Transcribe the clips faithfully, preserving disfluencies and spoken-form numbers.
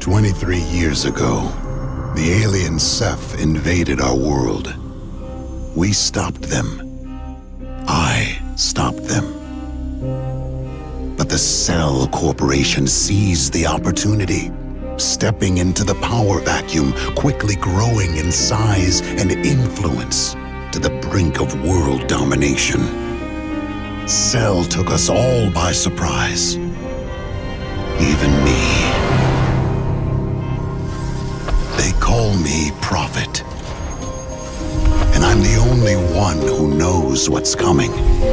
twenty-three years ago, the alien Ceph invaded our world. We stopped them. I stopped them. But the Cell Corporation seized the opportunity, stepping into the power vacuum, quickly growing in size and influence to the brink of world domination. Cell took us all by surprise. Even me. They call me Prophet. And I'm the only one who knows what's coming.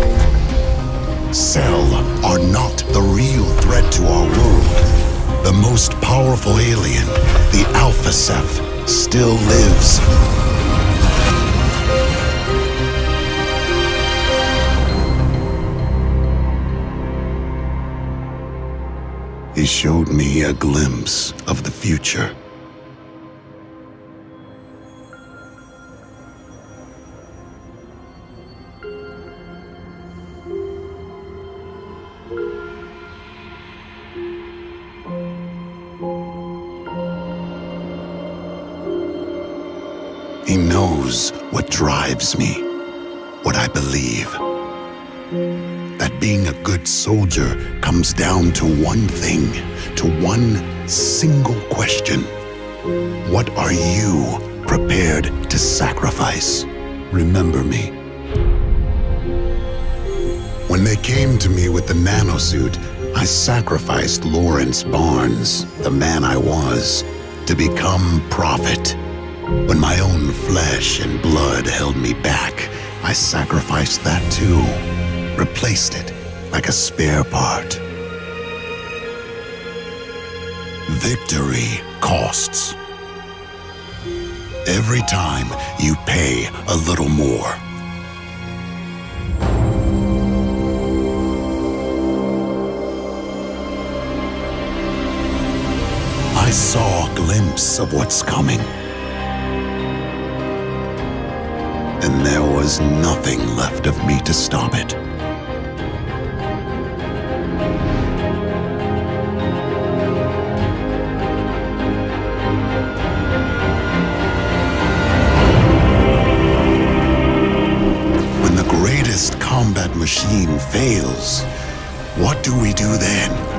Cell are not the real threat to our world. The most powerful alien, the Alpha Ceph, still lives. He showed me a glimpse of the future. He knows what drives me, what I believe. That being a good soldier comes down to one thing, to one single question. What are you prepared to sacrifice? Remember me. When they came to me with the nanosuit, I sacrificed Lawrence Barnes, the man I was, to become Prophet. When my own flesh and blood held me back, I sacrificed that too, replaced it like a spare part. Victory costs. Every time you pay a little more. I saw a glimpse of what's coming. And there was nothing left of me to stop it. When the greatest combat machine fails, what do we do then?